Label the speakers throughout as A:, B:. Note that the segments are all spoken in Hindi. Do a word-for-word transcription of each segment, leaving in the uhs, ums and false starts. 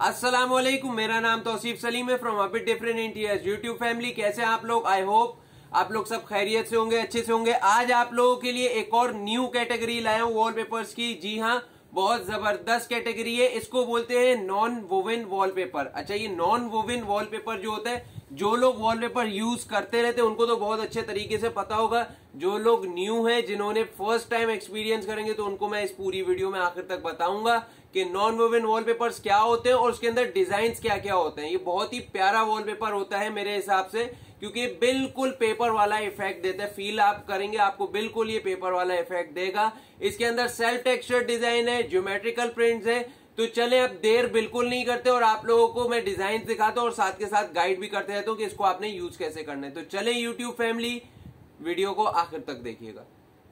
A: अस्सलामुअलैकुम, मेरा नाम तौसीफ सलीम है from a bit different interiors YouTube family. कैसे हैं आप लोग? आई होप आप लोग सब खैरियत से होंगे, अच्छे से होंगे। आज आप लोगों के लिए एक और न्यू कैटेगरी लाया हूं वॉलपेपर्स की। जी हाँ, बहुत जबरदस्त कैटेगरी है। इसको बोलते हैं नॉन वोवन वॉलपेपर। अच्छा, ये नॉन वोवन वॉलपेपर जो होता है, जो लोग वॉलपेपर यूज करते रहते हैं उनको तो बहुत अच्छे तरीके से पता होगा। जो लोग न्यू हैं, जिन्होंने फर्स्ट टाइम एक्सपीरियंस करेंगे, तो उनको मैं इस पूरी वीडियो में आखिर तक बताऊंगा कि नॉन वोवन वॉलपेपर्स क्या होते हैं और उसके अंदर डिजाइन क्या क्या होते हैं। ये बहुत ही प्यारा वॉलपेपर होता है मेरे हिसाब से, क्योंकि बिल्कुल पेपर वाला इफेक्ट देता है। फील आप करेंगे, आपको बिल्कुल ये पेपर वाला इफेक्ट देगा। इसके अंदर सेल्फ टेक्सचर डिजाइन है, ज्योमेट्रिकल प्रिंट्स है। तो चले, अब देर बिल्कुल नहीं करते और आप लोगों को मैं डिजाइन दिखाता हूँ और साथ के साथ गाइड भी करते रहता हूँ कि इसको आपने यूज कैसे करना है। तो चले यूट्यूब फैमिली, वीडियो को आखिर तक देखिएगा।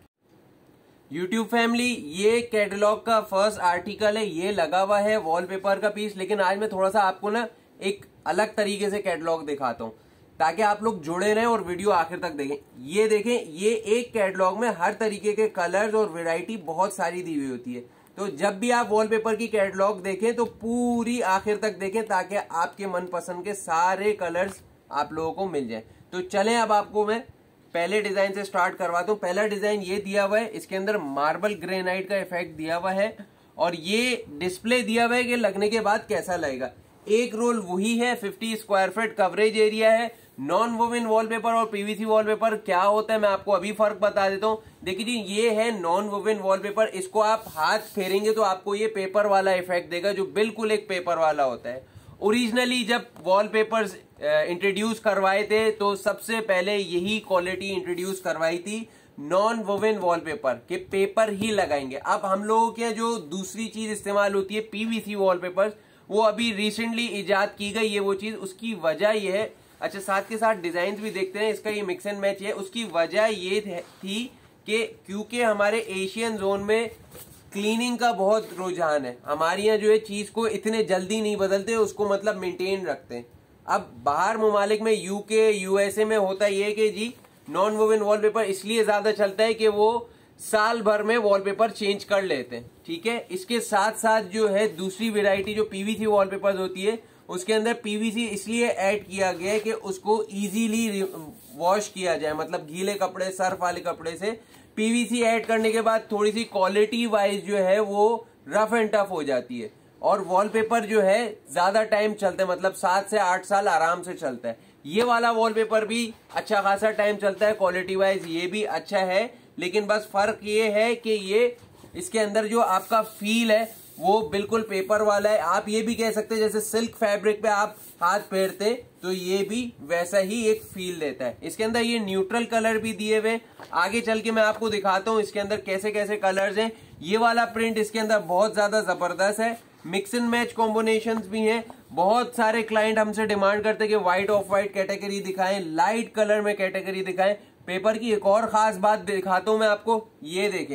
A: यूट्यूब फैमिली, ये कैटलॉग का फर्स्ट आर्टिकल है, ये लगा हुआ है वॉलपेपर का पीस। लेकिन आज मैं थोड़ा सा आपको ना एक अलग तरीके से कैटलॉग दिखाता हूँ ताकि आप लोग जुड़े रहें और वीडियो आखिर तक देखें। ये देखें, ये एक कैटलॉग में हर तरीके के कलर्स और वैरायटी बहुत सारी दी हुई होती है। तो जब भी आप वॉलपेपर की कैटलॉग देखें तो पूरी आखिर तक देखें ताकि आपके मनपसंद के सारे कलर्स आप लोगों को मिल जाएं। तो चलें, अब आपको मैं पहले डिजाइन से स्टार्ट करवाता हूं। पहला डिजाइन ये दिया हुआ है, इसके अंदर मार्बल ग्रेनाइट का इफेक्ट दिया हुआ है और ये डिस्प्ले दिया हुआ है कि लगने के बाद कैसा लगेगा। एक रोल वही है, पचास स्क्वायर फीट कवरेज एरिया है। नॉन वोवन वॉलपेपर और पीवीसी वॉलपेपर क्या होता है मैं आपको अभी फर्क बता देता हूं। देखिए जी, ये है नॉन वोवन वॉलपेपर। इसको आप हाथ फेरेंगे तो आपको ये पेपर वाला इफेक्ट देगा, जो बिल्कुल एक पेपर वाला होता है। ओरिजिनली जब वॉलपेपर्स इंट्रोड्यूस करवाए थे तो सबसे पहले यही क्वालिटी इंट्रोड्यूस करवाई थी, नॉन वोवन वॉलपेपर के पेपर ही लगाएंगे। अब हम लोगों के जो दूसरी चीज इस्तेमाल होती है पीवीसी वॉलपेपर्स, वो अभी रिसेंटली इजाद की गई है वो चीज। उसकी वजह ये है, अच्छा साथ के साथ डिजाइन भी देखते हैं, इसका ये मिक्स एंड मैच है। उसकी वजह ये थी कि क्योंकि हमारे एशियन जोन में क्लीनिंग का बहुत रुझान है, हमारे यहाँ जो है चीज को इतने जल्दी नहीं बदलते, उसको मतलब मेंटेन रखते हैं। अब बाहर ममालिक में, यूके यूएसए में होता ये है कि जी नॉन वोवन वॉलपेपर इसलिए ज्यादा चलता है कि वो साल भर में वॉलपेपर चेंज कर लेते हैं, ठीक है। इसके साथ साथ जो है दूसरी वेराइटी जो पीवीसी वॉलपेपर होती है, उसके अंदर पीवीसी इसलिए ऐड किया गया है कि उसको इजीली वॉश किया जाए, मतलब गीले कपड़े, सर्फ वाले कपड़े से पीवीसी ऐड करने के बाद थोड़ी सी क्वालिटी वाइज जो है वो रफ एंड टफ हो जाती है और वॉलपेपर जो है ज्यादा टाइम चलता है, मतलब सात से आठ साल आराम से चलता है। ये वाला वॉलपेपर भी अच्छा खासा टाइम चलता है, क्वालिटी वाइज ये भी अच्छा है। लेकिन बस फर्क ये है कि ये इसके अंदर जो आपका फील है वो बिल्कुल पेपर वाला है। आप ये भी कह सकते हैं जैसे सिल्क फैब्रिक पे आप हाथ फेरते तो ये भी वैसा ही एक फील देता है। इसके अंदर ये न्यूट्रल कलर भी दिए हुए। आगे चल के मैं आपको दिखाता हूं इसके अंदर कैसे कैसे कलर्स हैं। ये वाला प्रिंट इसके अंदर बहुत ज्यादा जबरदस्त है, मिक्स एंड मैच कॉम्बिनेशंस भी हैं। बहुत सारे क्लाइंट हमसे डिमांड करते हैं कि व्हाइट ऑफ व्हाइट कैटेगरी दिखाएं, लाइट कलर में कैटेगरी दिखाएं। पेपर की एक और खास बात दिखाता हूं मैं आपको, ये देखें,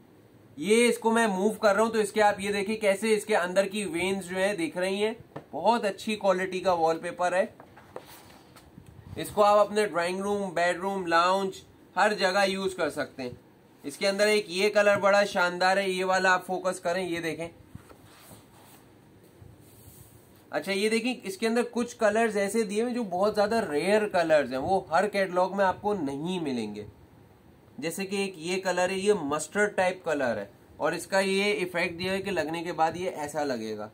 A: ये इसको मैं मूव कर रहा हूं तो इसके आप ये देखिए कैसे इसके अंदर की वेन्स जो है दिख रही हैं। बहुत अच्छी क्वालिटी का वॉलपेपर है। इसको आप अपने ड्राइंग रूम, बेडरूम, लाउंज हर जगह यूज कर सकते हैं। इसके अंदर एक ये कलर बड़ा शानदार है, ये वाला आप फोकस करें, ये देखें। अच्छा ये देखिए, इसके अंदर कुछ कलर्स ऐसे दिए हुए जो बहुत ज्यादा रेयर कलर्स हैं, वो हर कैटलॉग में आपको नहीं मिलेंगे। जैसे कि एक ये कलर है, ये मस्टर्ड टाइप कलर है और इसका ये इफेक्ट दिया है कि लगने के बाद ये ऐसा लगेगा।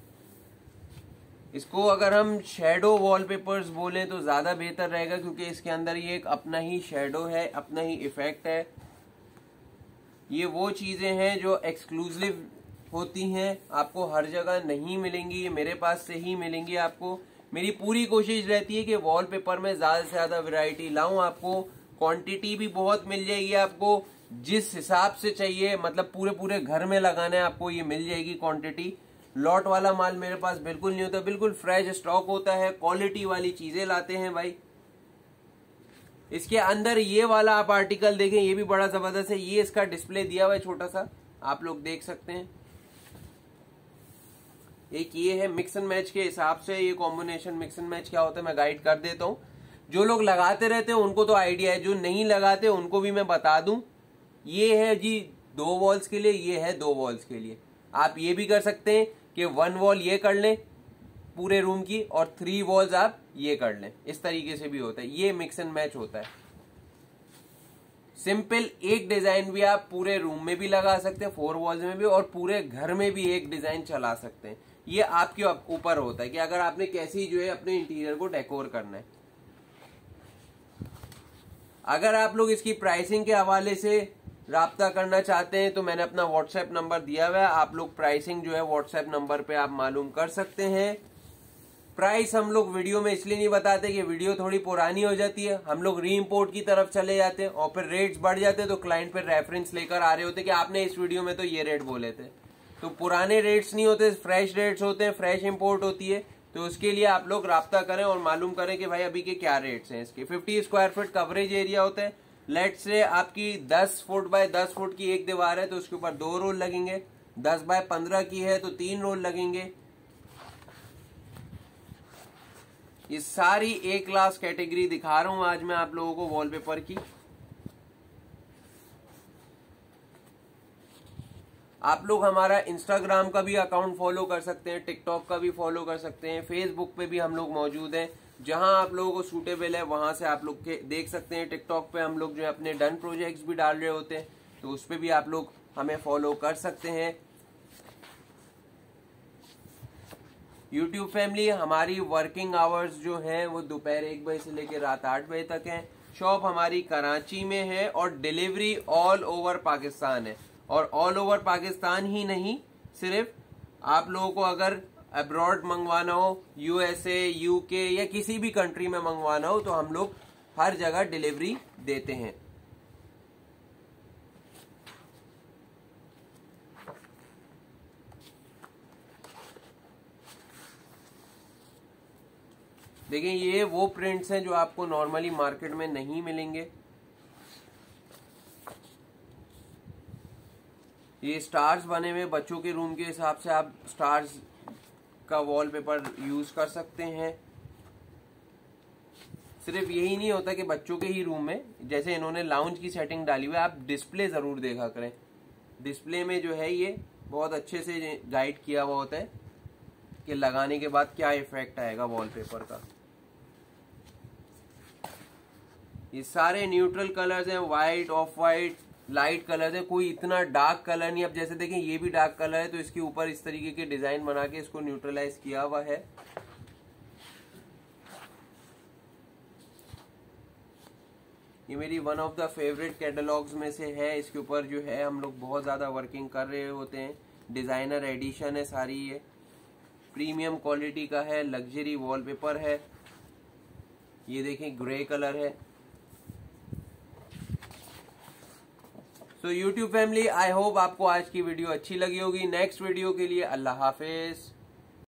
A: इसको अगर हम शैडो वॉलपेपर्स बोलें तो ज्यादा बेहतर रहेगा, क्योंकि इसके अंदर ये एक अपना ही शैडो है, अपना ही इफेक्ट है। ये वो चीजें हैं जो एक्सक्लूसिव होती हैं, आपको हर जगह नहीं मिलेंगी, ये मेरे पास से ही मिलेंगी आपको। मेरी पूरी कोशिश रहती है कि वॉलपेपर में ज्यादा से ज्यादा वैरायटी लाऊं आपको। क्वांटिटी भी बहुत मिल जाएगी आपको, जिस हिसाब से चाहिए, मतलब पूरे पूरे घर में लगाना है आपको, ये मिल जाएगी क्वांटिटी। लॉट वाला माल मेरे पास बिल्कुल नहीं होता, बिल्कुल फ्रेश स्टॉक होता है, क्वालिटी वाली चीजें लाते हैं भाई। इसके अंदर ये वाला आप आर्टिकल देखें, ये भी बड़ा जबरदस्त है। ये इसका डिस्प्ले दिया हुआ है छोटा सा, आप लोग देख सकते हैं। एक ये है मिक्स एंड मैच के हिसाब से, ये कॉम्बिनेशन मिक्स एंड मैच क्या होता है मैं गाइड कर देता हूं। जो लोग लगाते रहते हैं उनको तो आइडिया है, जो नहीं लगाते उनको भी मैं बता दूं। ये है जी दो वॉल्स के लिए, ये है दो वॉल्स के लिए। आप ये भी कर सकते हैं कि वन वॉल ये कर लें, पूरे रूम की, और थ्री वॉल्स आप ये कर लें, इस तरीके से भी होता है। ये मिक्स एंड मैच होता है। सिंपल एक डिजाइन भी आप पूरे रूम में भी लगा सकते हैं, फोर वॉल्स में भी, और पूरे घर में भी एक डिजाइन चला सकते हैं। ये आपके ऊपर होता है कि अगर आपने कैसी जो है अपने इंटीरियर को डेकोर करना है। अगर आप लोग इसकी प्राइसिंग के हवाले से राब्ता करना चाहते हैं तो मैंने अपना व्हाट्सएप नंबर दिया हुआ है, आप लोग प्राइसिंग जो है व्हाट्सएप नंबर पे आप मालूम कर सकते हैं। प्राइस हम लोग वीडियो में इसलिए नहीं बताते कि वीडियो थोड़ी पुरानी हो जाती है, हम लोग री इम्पोर्ट की तरफ चले जाते हैं और फिर रेट्स बढ़ जाते हैं, तो क्लाइंट पे रेफरेंस लेकर आ रहे होते कि आपने इस वीडियो में तो ये रेट बोले थे। तो पुराने रेट्स नहीं होते, फ्रेश रेट्स होते हैं, फ्रेश इम्पोर्ट होती है। तो उसके लिए आप लोग राब्ता करें और मालूम करें कि भाई अभी के क्या रेट्स हैं इसके। पचास स्क्वायर फीट कवरेज एरिया होता है। लेट से आपकी दस फुट बाय दस फुट की एक दीवार है तो उसके ऊपर दो रोल लगेंगे, दस बाय पंद्रह की है तो तीन रोल लगेंगे। ये सारी ए क्लास कैटेगरी दिखा रहा हूं आज मैं आप लोगों को वॉलपेपर की। आप लोग हमारा इंस्टाग्राम का भी अकाउंट फॉलो कर सकते हैं, टिकटॉक का भी फॉलो कर सकते हैं, फेसबुक पे भी हम लोग मौजूद हैं। जहां आप लोगों को सूटेबल है वहां से आप लोग के देख सकते हैं। टिकटॉक पे हम लोग जो है अपने डन प्रोजेक्ट्स भी डाल रहे होते हैं, तो उस पे भी आप लोग हमें फॉलो कर सकते हैं। यूट्यूब फैमिली, हमारी वर्किंग आवर्स जो हैं वो दोपहर एक बजे से लेकर रात आठ बजे तक हैं। शॉप हमारी कराची में है और डिलीवरी ऑल ओवर पाकिस्तान है। और ऑल ओवर पाकिस्तान ही नहीं, सिर्फ आप लोगों को अगर अब्रॉड मंगवाना हो, यूएसए, यूके या किसी भी कंट्री में मंगवाना हो, तो हम लोग हर जगह डिलीवरी देते हैं। देखिए ये वो प्रिंट्स हैं जो आपको नॉर्मली मार्केट में नहीं मिलेंगे। ये स्टार्स बने हुए बच्चों के रूम के हिसाब से आप स्टार्स का वॉलपेपर यूज कर सकते हैं। सिर्फ यही नहीं होता कि बच्चों के ही रूम में, जैसे इन्होंने लाउंज की सेटिंग डाली हुई है, आप डिस्प्ले जरूर देखा करें। डिस्प्ले में जो है ये बहुत अच्छे से गाइड किया हुआ होता है कि लगाने के बाद क्या इफेक्ट आएगा वॉलपेपर का। ये सारे न्यूट्रल कलर्स हैं, white, off white, light colour है, कोई इतना डार्क कलर नहीं। अब जैसे देखें ये भी डार्क कलर है तो इसके ऊपर इस तरीके के डिजाइन बना के इसको न्यूट्रलाइज किया हुआ है। ये मेरी one of the favourite catalogues में से है। इसके ऊपर जो है हम लोग बहुत ज्यादा वर्किंग कर रहे होते हैं। डिजाइनर एडिशन है सारी, ये प्रीमियम क्वालिटी का है, लग्जरी वॉलपेपर है। ये देखें ग्रे कलर है। तो यूट्यूब फैमिली, आई होप आपको आज की वीडियो अच्छी लगी होगी। नेक्स्ट वीडियो के लिए अल्लाह हाफिज।